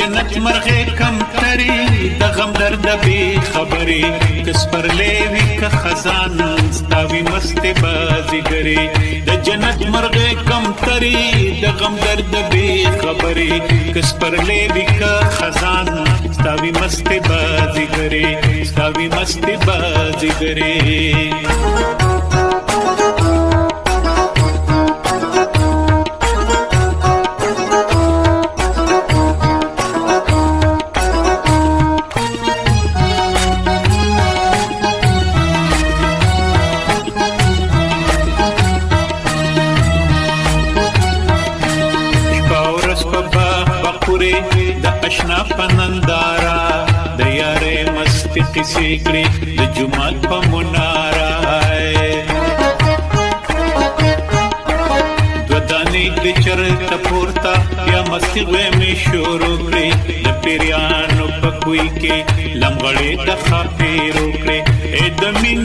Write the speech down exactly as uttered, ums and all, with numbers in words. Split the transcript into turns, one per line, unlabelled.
جنت مرغې کم تري د غم درد بې خبرې کس پر لیوي که خزان ستاوي مستې بازیګرې د جنت مرغې کم تري د غم درد بې خبرې کس پر لیوي که خزان ستاوي مستې بازیګرې ستاوي مستې بازیګرې د اشنا پنندارا د یارې مستی قصې کړې د جمعات په منارا دو دانې د چرته پورته یا مستی غوې مې شروع کړې د پیریانو په کوی کې لمغړې د خاپېرو کړې